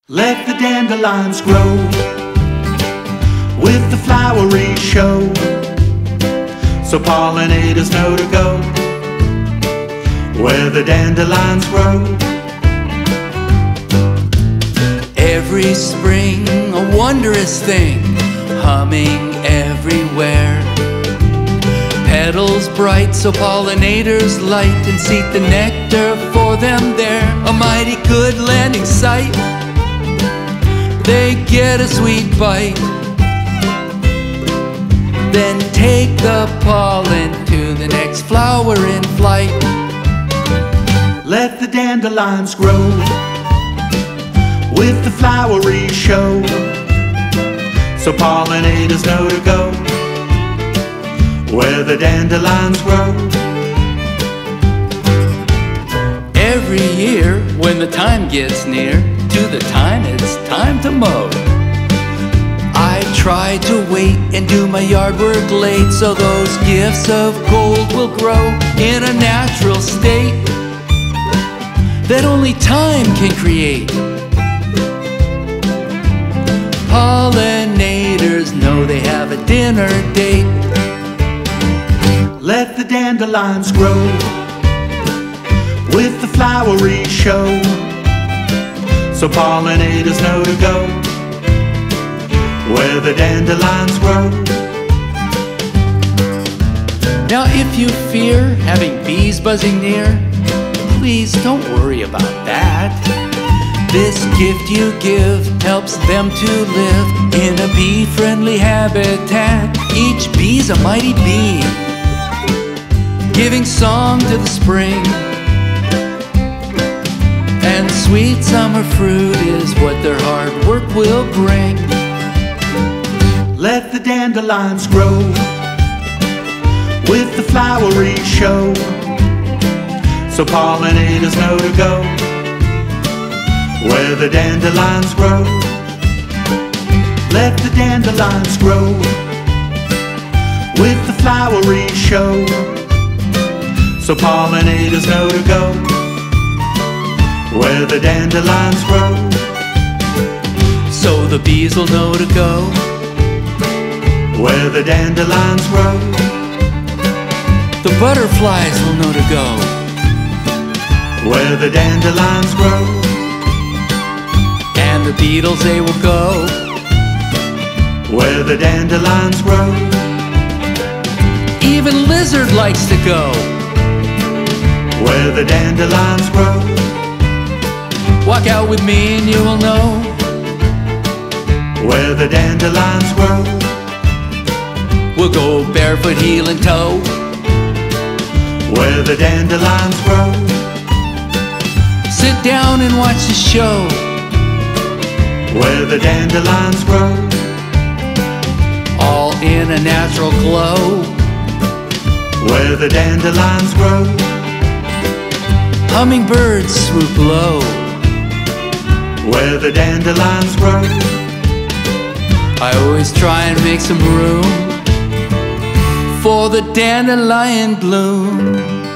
Let the dandelions grow with the flowery show, so pollinators know to go where the dandelions grow. Every spring a wondrous thing, humming everywhere. Petals bright so pollinators light and seek the nectar for them there. A mighty good landing site, they get a sweet bite, then take the pollen to the next flower in flight. Let the dandelions grow with the flowery show, so pollinators know to go where the dandelions grow. Every year when the time gets near to the time it's time to mow, I try to wait and do my yard work late, so those gifts of gold will grow in a natural state that only time can create. Pollinators know they have a dinner date. Let the dandelions grow with the flowery show, so pollinators know to go where the dandelions grow. Now if you fear having bees buzzing near, please don't worry about that. This gift you give helps them to live in a bee-friendly habitat. Each bee's a mighty bee, giving song to the spring, and sweet summer fruit is what their hard work will bring. Let the dandelions grow with the flowery show, so pollinators know to go where the dandelions grow. Let the dandelions grow with the flowery show, so pollinators know to go where the dandelions grow. So the bees will know to go where the dandelions grow. The butterflies will know to go where the dandelions grow. And the beetles, they will go where the dandelions grow. Even lizard likes to go where the dandelions grow. Walk out with me and you will know where the dandelions grow. We'll go barefoot, heel and toe where the dandelions grow. Sit down and watch the show where the dandelions grow. All in a natural glow where the dandelions grow. Hummingbirds swoop low where the dandelions grow. I always try and make some room for the dandelion bloom.